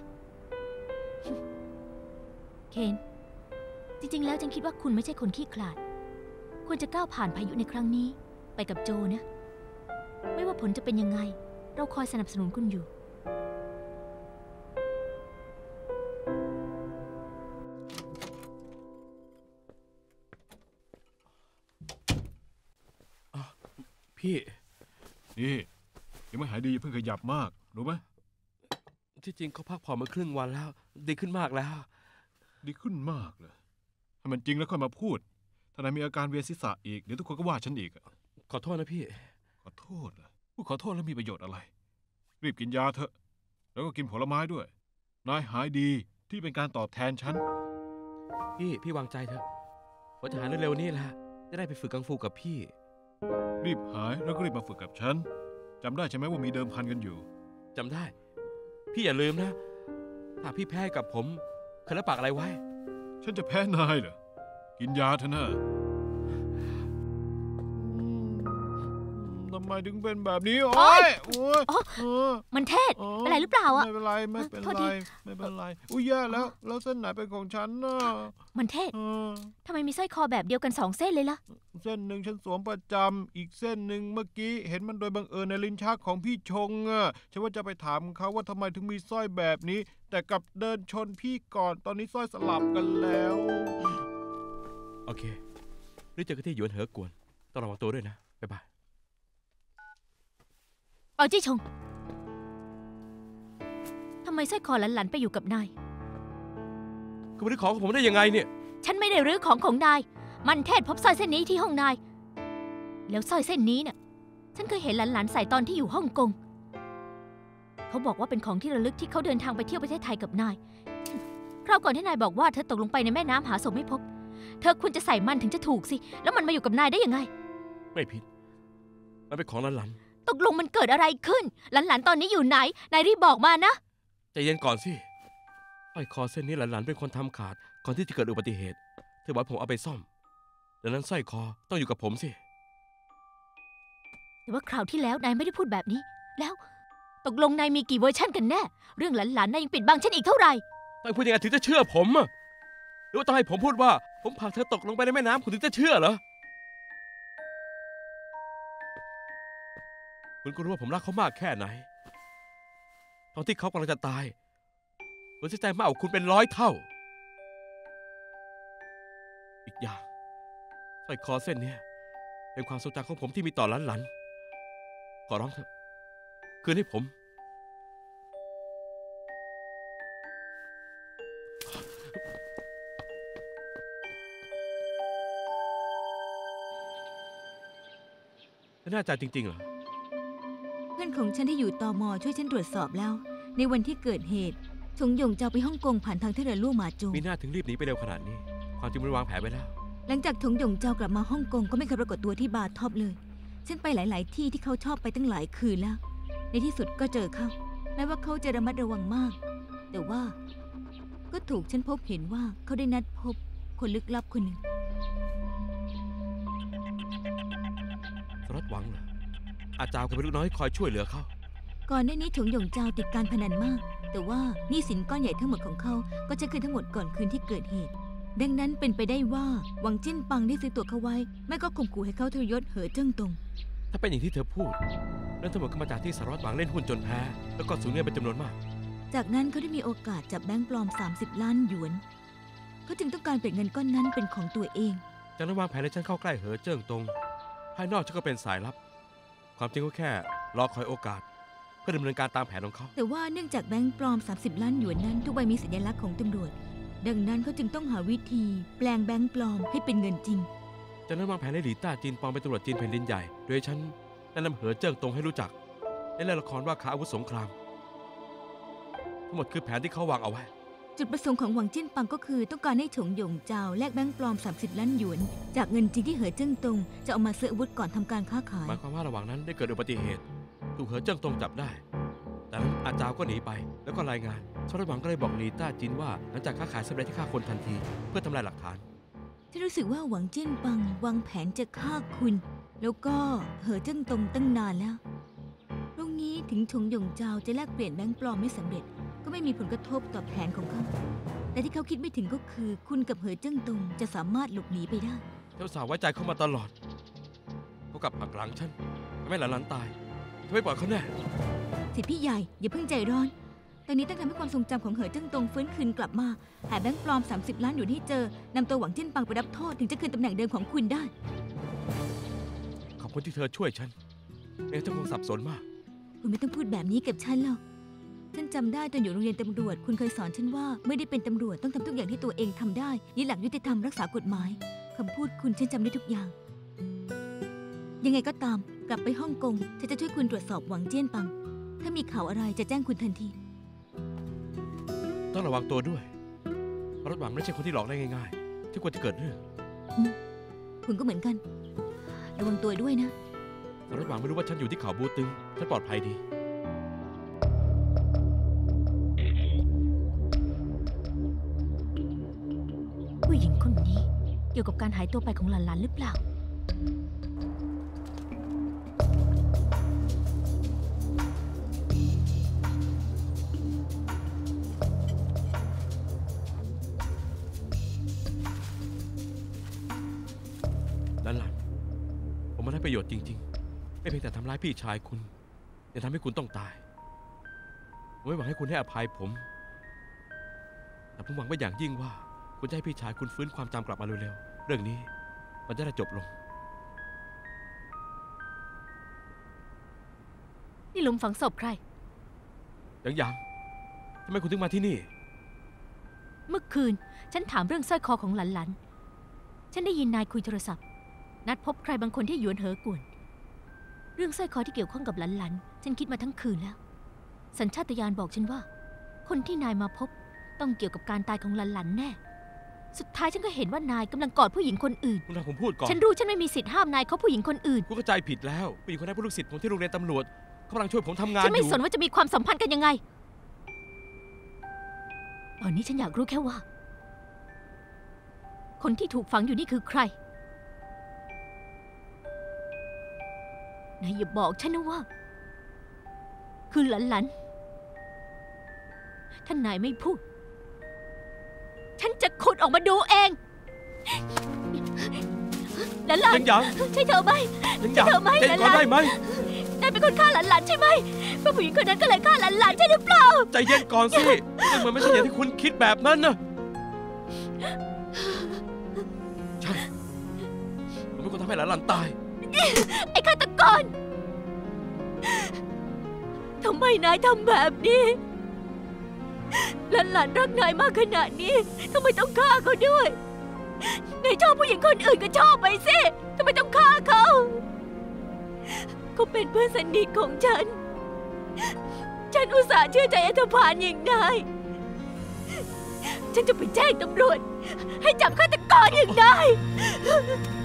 เคน จริงๆแล้วฉันคิดว่าคุณไม่ใช่คนขี้ขลาด ควรจะก้าวผ่านพายุในครั้งนี้ ไปกับโจนะ ไม่ว่าผลจะเป็นยังไง เราคอยสนับสนุนคุณอยู่พี่นี่ยังไม่หายดีอย่าเพิ่งขยับมาก รู้ไหมที่จริงเขาพักผ่อนมาครึ่งวันแล้ว ดีขึ้นมากแล้วดีขึ้นมากเลยถ้ามันจริงแล้วค่อยมาพูด ถ้านายมีอาการเวียนศีรษะอีก เดี๋ยวทุกคนก็ว่าฉันอีกอะขอโทษนะพี่ขอโทษเหรอพูดขอโทษแล้วมีประโยชน์อะไร รีบกินยาเถอะ แล้วก็กินผลไม้ด้วย นายหายดีที่เป็นการตอบแทนฉันพี่ พี่วางใจเถอะว่าจะหายเร็วๆนี่แหละ จะได้ไปฝึกกังฟูกับพี่รีบหายแล้วก็รีบมาฝึกกับฉันจำได้ใช่ไหมว่ามีเดิมพันกันอยู่จำได้ พี่อย่าลืมนะ ถ้าพี่แพ้กับผมเคยรับปากอะไรไว้ฉันจะแพ้นายเหรอ กินยาเถอะนะทำไมถึงเป็นแบบนี้ โอ๊ยโอ๊ยอ๋อเออมันเทศอ๋อเป็นไรหรือเปล่าอะไม่เป็นไรไม่เป็นโทษไรทีไม่เป็นไรอุ้ยแย่แล้ว แล้วเส้นไหนเป็นของฉันน่ะมันเทศเออทำไมมีสร้อยคอแบบเดียวกันสองเส้นเลยล่ะเส้นหนึ่งฉันสวมประจำอีกเส้นหนึ่งเมื่อกี้เห็นมันโดยบังเอิญในลิ้นชักของพี่ชงอ่ะฉันว่าจะไปถามเขาว่าทำไมถึงมีสร้อยแบบนี้ แต่กลับเดินชนพี่ก่อนตอนนี้สร้อยสลับกันแล้วโอเครีบเจอกันที่หยวนเหอกวน ต้องระวังตัวด้วยนะ บ๊ายบายเอาจี้ชง ทำไมสร้อยคอหลันๆไปอยู่กับนายคุณไม่ได้ของของผมได้ยังไงเนี่ยฉันไม่ได้รื้อของของนาย มันเทศพบสร้อยเส้นนี้ที่ห้องนาย แล้วสร้อยเส้นนี้น่ะ ฉันเคยเห็นหลานๆใส่ตอนที่อยู่ฮ่องกง เขาบอกว่าเป็นของที่ระลึกที่เขาเดินทางไปเที่ยวประเทศไทยกับนาย คราวก่อนที่นายบอกว่าเธอตกลงไปในแม่น้ำหาศพไม่พบ เธอควรจะใส่มันถึงจะถูกสิ แล้วมันมาอยู่กับนายได้ยังไงไม่ผิด มันเป็นของหลานตกลงมันเกิดอะไรขึ้น หลานๆตอนนี้อยู่ไหน นายรีบบอกมานะๆใจเย็นก่อนสิสร้อยคอเส้นนี้หลานๆเป็นคนทำขาดก่อนที่จะเกิดอุบัติเหตุเธอบอกให้ผมเอาไปซ่อมดังนั้นสร้อยคอต้องอยู่กับผมสิแต่ว่าคราวที่แล้วนายไม่ได้พูดแบบนี้ แล้วตกลงนายมีกี่เวอร์ชั่นกันแน่ เรื่องหลานๆนายยังปิดบังฉันอีกเท่าไหร่ต้องพูดยังไงถึงจะเชื่อผมอะหรือว่าต้องให้ผมพูดว่าผมผลักเธอตกลงไปในแม่น้ำคุณถึงจะเชื่อเหรอคุณก็รู้ว่าผมรักเขามากแค่ไหนตอนที่เขากำลังจะตายผมเสียใจมากกว่าคุณเป็นร้อยเท่าอีกอย่างสร้อยคอเส้นเนี้ยเป็นความทรงจำของผมที่มีต่อหลานๆขอร้องเถอะคืนให้ผมแน่ใจจริงๆเหรอเพื่อนของฉันที่อยู่ตม.ช่วยฉันตรวจสอบแล้ว ในวันที่เกิดเหตุชงหยงเจ้าไปฮ่องกงผ่านทางท่าเรือลู่หมาจูมีหน้าถึงรีบหนีไปเร็วขนาดนี้ ความจริงมันวางแผนไว้แล้วหลังจากชงหยงเจ้ากลับมาฮ่องกงก็ไม่เคยปรากฏตัวที่บาร์ท็อปเลย ฉันไปหลายๆ ที่ที่เขาชอบไปตั้งหลายคืนแล้ว ในที่สุดก็เจอเขาแม้ว่าเขาจะระมัดระวังมาก แต่ว่าก็ถูกฉันพบเห็นว่าเขาได้นัดพบคนลึกลับคนหนึ่งสารวัตรหวังเหรออาจารย์เคยเป็นลูกน้อยคอยช่วยเหลือเขาก่อนหน้านี้ชงหยงเจ้าติดการพนันมาก แต่ว่าหนี้สินก้อนใหญ่ทั้งหมดของเขาก็จะคืนทั้งหมดก่อนคืนที่เกิดเหตุ ดังนั้นเป็นไปได้ว่าหวังจิ้นปังได้ซื้อตัวเขาไว้ไม่ก็ข่มขู่ให้เขาทรยศเหอเจิ้งตงถ้าเป็นอย่างที่เธอพูดเรื่องทั้งหมดก็มาจากที่สารวัตรหวังเล่นหุ้นจนแพ้แล้วก็สูญเงินเป็นจำนวนมากจากนั้นเขาได้มีโอกาสจับแบงค์ปลอมสามสิบล้านหยวนเขาจึงต้องการเปลี่ยนเงินก้อนนั้นเป็นของตัวเองจากนั้นวางแผนให้ฉันเข้าใกล้เหอเจิ้งตงภายนอกฉันก็เป็นสายลับ ความจริงก็แค่รอคอยโอกาส เพื่อดำเนินการตามแผนของเขาแต่ว่าเนื่องจากแบงค์ปลอมสามสิบล้านหยวนนั้นทุกใบมีสัญลักษณ์ของตำรวจ ดังนั้นเขาจึงต้องหาวิธีแปลงแบงค์ปลอมให้เป็นเงินจริงจากนั้นวางแผนให้หลีต้าจีนปลอมเป็นตำรวจจีนแผ่นดินใหญ่ โดยฉันแนะนำเหอเจิ้งตงให้รู้จักในเล่นละครว่าขาอาวุธสงคราม ทั้งหมดคือแผนที่เขาวางเอาไว้จุดประสงค์ของหวังจิ้นปังก็คือต้องการให้ฉงหยงเจ้าแลกแบงค์ปลอมสามสิบล้านหยวนจากเงินจริงที่เหอเจิ้งตงจะเอามาซื้ออาวุธก่อนทำการค้าขายหมายความว่าระหว่างนั้นได้เกิดอุบัติเหตุถูกเหอเจิ้งตงจับได้ แต่นั้นอาจารย์ก็หนีไปแล้วก็รายงานสารวัตรหวังก็เลยบอกหลีต้าจินว่าหลังจากค้าขายสำเร็จที่ฆ่าคนทันที เพื่อทำลายหลักฐานฉันรู้สึกว่าหวังจิ้นปังวางแผนจะฆ่าคุณ แล้วก็เหอเจิ้งตงตั้งนานแล้วตรงนี้ถึงฉงหยงเจ้าจะแลกเปลี่ยนแบงค์ปลอมไม่สำเร็จก็ไม่มีผลกระทบต่อแผนของเขาแต่ที่เขาคิดไม่ถึงก็คือคุณกับเหอเจิ้งตงจะสามารถหลบหนีไปได้เจ้าสาวไว้ใจเขามาตลอดเขากลับหักหลังฉันทำให้หลานๆตายจะไม่ปล่อยเขาแน่สิทธิพี่ใหญ่อย่าเพิ่งใจร้อน ตอนนี้ต้องทำให้ความทรงจำของเหอเจิ้งตงฟื้นคืนกลับมา หาแบงค์ปลอมสามสิบล้านหยวนให้เจอนำตัวหวังจิ้นปังไปรับโทษถึงจะคืนตำแหน่งเดิมของคุณได้ขอบคุณที่เธอช่วยฉันเอ๊ะเจ้าคงสับสนมากคุณไม่ต้องพูดแบบนี้กับฉันหรอก ฉันจำได้ตอนอยู่โรงเรียนตำรวจคุณเคยสอนฉันว่าเมื่อได้เป็นตำรวจต้องทำทุกอย่างที่ตัวเองทำได้ยึดหลักยุติธรรมรักษากฎหมายคำพูดคุณฉันจำได้ทุกอย่าง ยังไงก็ตามกลับไปฮ่องกงฉันจะช่วยคุณตรวจสอบหวังเจี้ยนปัง ถ้ามีข่าวอะไรจะแจ้งคุณทันทีต้องระวังตัวด้วยเพราะรถหวังไม่ใช่คนที่หลอกได้ง่ายๆที่ควรจะเกิดเรื่องคุณก็เหมือนกัน ระวังตัวด้วยนะแต่รถหวังไม่รู้ว่าฉันอยู่ที่เขาบูตึงฉันปลอดภัยดีผู้หญิงคนนี้เกี่ยวกับการหายตัวไปของหลานๆหรือเปล่าหลานๆผมมาได้ประโยชน์จริงๆ ไม่เพียงแต่ทำร้ายพี่ชายคุณยังทำให้คุณต้องตายผมไม่หวังให้คุณให้อภัยผม แต่ผมหวังไว้อย่างยิ่งว่าคุณจะให้พี่ชายคุณฟื้นความจำกลับมาเร็วๆ เรื่องนี้มันจะได้จบลงนี่หลุมฝังศพใครยังยังทำไมคุณถึงมาที่นี่เมื่อคืนฉันถามเรื่องสร้อยคอของหลานๆฉันได้ยินนายคุยโทรศัพท์ นัดพบใครบางคนที่หยวนเหอกวน เรื่องสร้อยคอที่เกี่ยวข้องกับหลานๆฉันคิดมาทั้งคืนแล้ว สัญชาตญาณบอกฉันว่า คนที่นายมาพบต้องเกี่ยวกับการตายของหลานๆแน่ สุดท้ายฉันก็เห็นว่านายกำลังกอดผู้หญิงคนอื่นคุณทำผมพูดก่อนฉันรู้ฉันไม่มีสิทธิ์ห้ามนายเขาผู้หญิงคนอื่นคุณเข้าใจผิดแล้วผู้หญิงคนนั้นเป็นลูกศิษย์ผมที่โรงเรียนตำรวจเขากำลังช่วยผมทำงานฉันอไม่ยู่สนว่าจะมีความสัมพันธ์กันยังไง ตอนนี้ฉันอยากรู้แค่ว่าคนที่ถูกฝังอยู่นี่คือใครนายอย่าบอกฉันนะว่าคือหลันๆถ้านายไม่พูดฉันจะขุดออกมาดูเองหลันยังยังๆใช่เธอไหมยังยังเธอไม่ใจก่อนหลานได้ไหมนายเป็นคนฆ่าหลานๆใช่ไหมเพราะผู้หญิงคนนั้นก็เลยฆ่าหลานๆใช่หรือเปล่าใจเย็นก่อนสิเรื่องมันไม่ใช่อย่างที่คุณคิดแบบนั้นนะใช่ผมเป็นคนทำให้หลานๆตายไอ้ฆาตกรทำไมนายทำแบบนี้หลานๆรักนายมากขนาดนี้ทำไมต้องฆ่าเขาด้วยนายชอบผู้หญิงคนอื่นก็ชอบไปสิทำไมต้องฆ่าเขาเขาเป็นเพื่อนสนิทของฉันฉันอุตส่าห์เชื่อใจอัธพาลอย่างนายฉันจะไปแจ้งตำรวจให้จับฆาตกรอย่างนาย